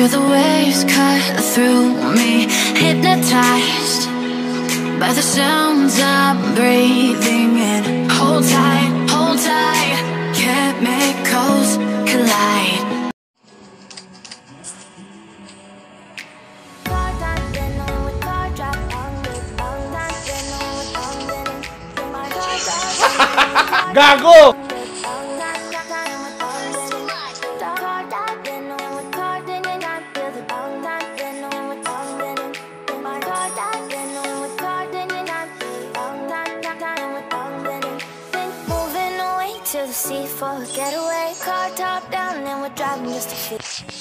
Feel the waves cut through me, hypnotized by the sounds I'm breathing in. Hold tight, chemicals collide. Gago! To the sea for a getaway, car top down and we're driving just to fit.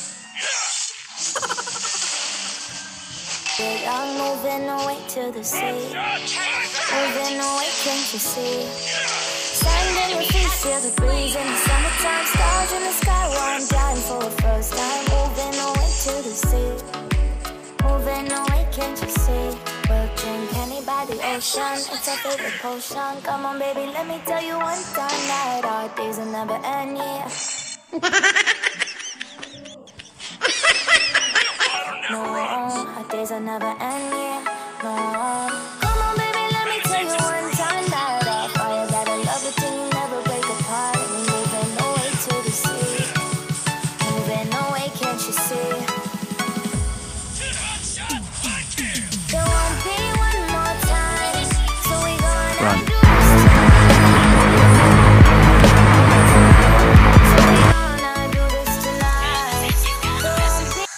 I'm moving away to the sea, moving away, can't you see? Sand in your feet, feel the breeze in the summertime, stars in the sky while I'm driving for the first time. Moving away to the sea, moving away, can't you see? We'll drink honey by the ocean, it's our favorite potion. Come on baby, let me tell you one time that our days will never end, yeah. No, our days will never end, yeah. No. Come on baby, let me tell you one time that our fire got a love it till you never break apart. And we're moving away to the sea, moving away, can't you see? There won't be one more time, so we gonna Run. do this tonight. There won't be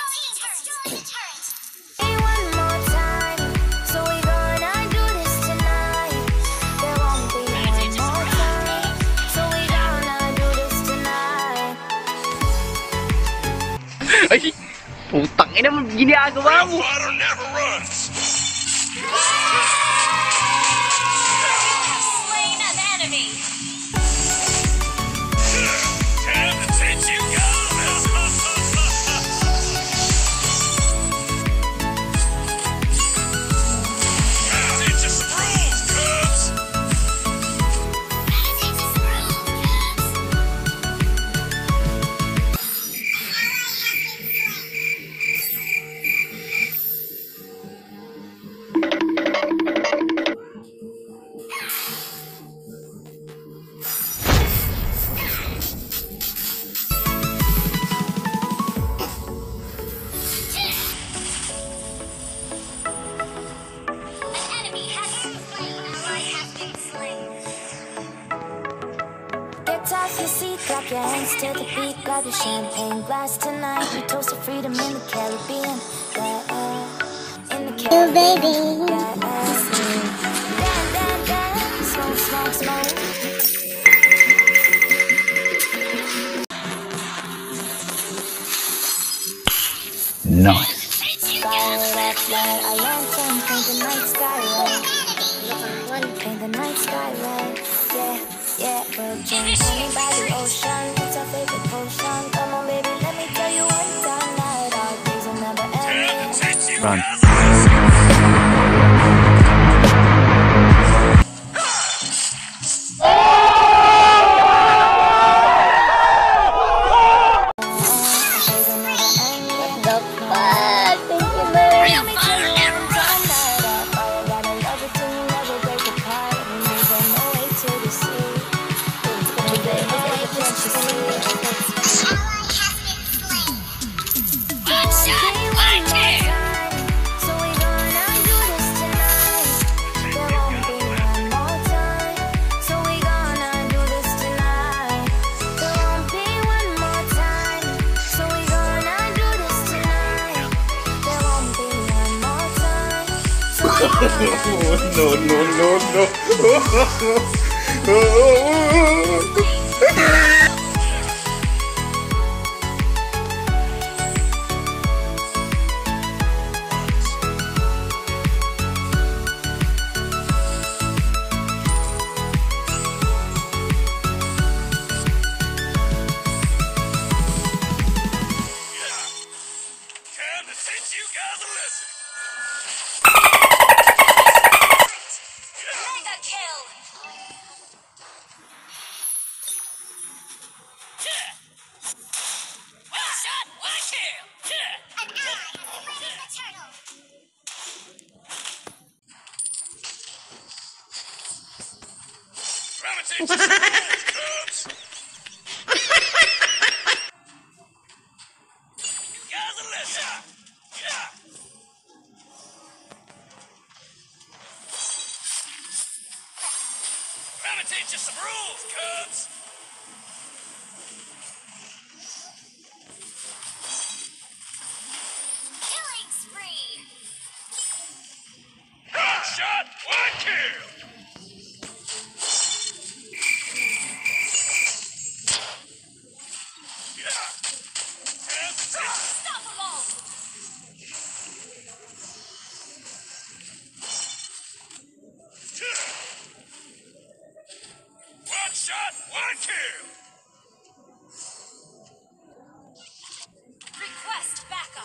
one more time, so we gonna do this tonight. There won't be one more time, so we gonna do this tonight. Ay, putang ina mo, ginagawa mo. Water never runs. Slain an enemy. Time to teach you guys. Teach us some rules, cubs. An enemy has been slain. An ally has been slain. Get off your seat, clap your hands to the beat, grab your champagne glass tonight. We toast to freedom in the Caribbean. Yeah, in the Caribbean. Yeah, dance, smoke, smoke, smoke. Nice. Fire up, light a lantern, paint the night sky red. Paint the night sky red. Yeah, yeah, we'll drink honey by the ocean, it's our favorite potion. Come on baby, let me tell you one time that our days will never end. Teach you Run. guys. No. Time to teach you guys a lesson. Mega kill. One shot, one kill. Cubs! You gotta listen! Yeah! Gonna teach you some rules, Cubs! Killing spree. One shot, one kill! Yeah! Unstoppable. One shot, one kill! Request backup.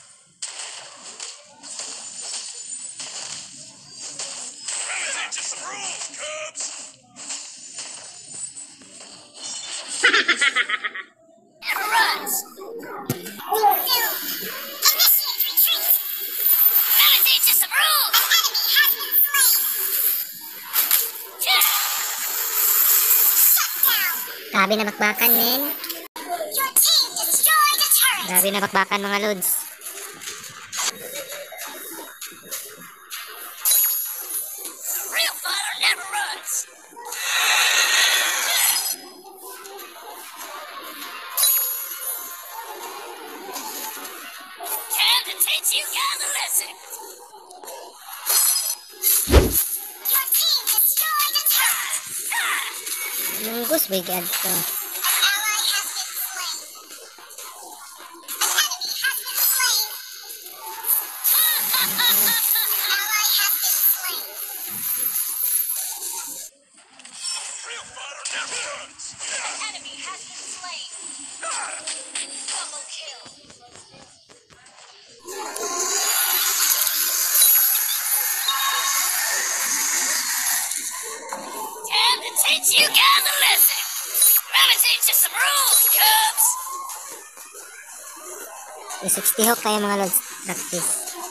Gonna teach you some rules, Cubs! Never runs. Initiate retreat. Gonna teach you some rules. An enemy has been slain. Shut down. Grabe na bakbakan, men. Your team destroyed a turret. Grabe na bakbakan, mga lods. Real fighter never runs. Time to teach you guys a lesson. Your team destroyed a turret. Nunggus, boy, God. So, An ally has been slain. An enemy has been slain. An ally has been slain. Real fighter never runs! An enemy has been slain. Double kill. Time to teach you guys a lesson. Gonna teach you some rules, Cubs. 360 hook kayo, mga lods. Practice.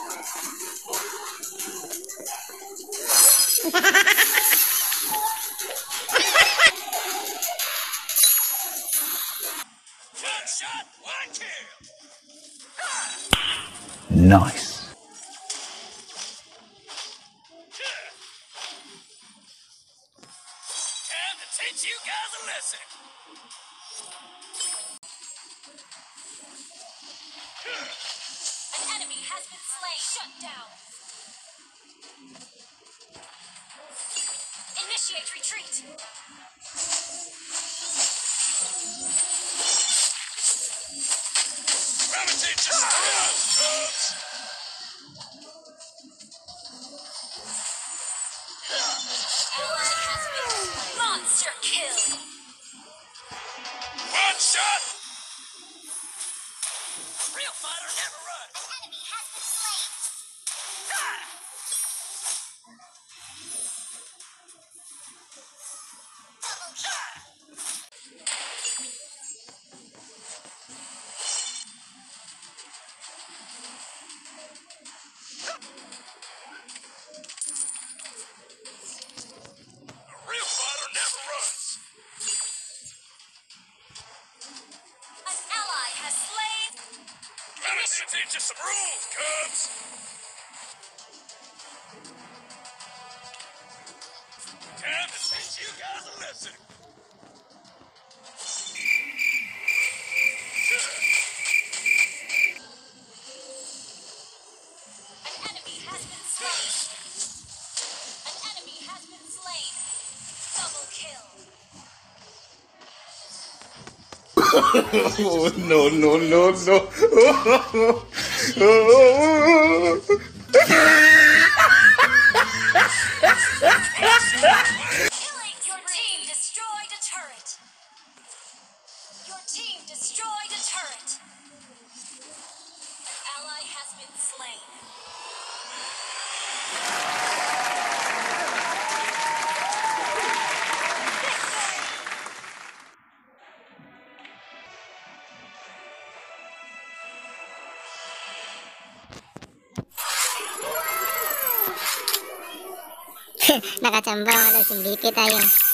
One shot, one kill! Nice. Time to teach you guys a lesson! An enemy has been slain. Shut down. Initiate retreat. Gonna teach you some rules, Cubs! Ally has been slain. Monster kill. One shot! Real fighter never runs! An enemy has been slain. Double kill. A real fighter never runs! An ally has slain. Gonna teach you some rules, Cubs! Time to teach you guys a lesson! An enemy has been slain. An enemy has been slain. Double kill. Oh, no, no, no, no. Killing. Your team destroyed a turret. Your team destroyed a turret. An ally has been slain. Nakachamba, mga lods. MVP tayo.